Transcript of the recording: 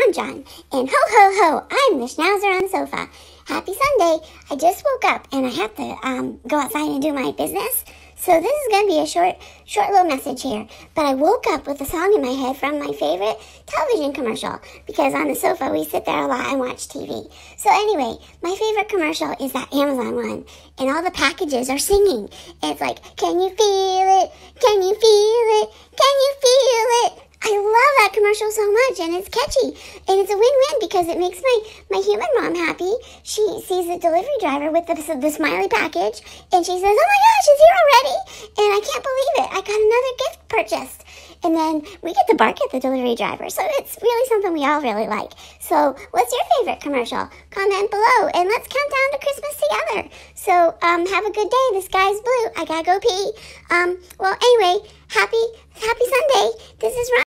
RonJon, and ho ho ho, I'm the Schnauzer on the sofa. Happy Sunday. I just woke up and I have to go outside and do my business. So this is going to be a short little message here. But I woke up with a song in my head from my favorite television commercial, because on the sofa we sit there a lot and watch TV. So anyway, my favorite commercial is that Amazon one, and all the packages are singing. It's like, can you feel it? Can you feel it? Can you feel it? I love that commercial so much, and it's catchy, and it's a win-win because it makes my human mom happy. She sees the delivery driver with the smiley package, and she says, oh my gosh, it's here already, and I can't believe it. I got another gift purchased. And then we get to bark at the delivery driver, so it's really something we all really like. So what's your favorite commercial? Comment below, and let's count down to Christmas together. So have a good day. The sky's blue. I gotta go pee. Well, anyway, happy Sunday. This is Ron.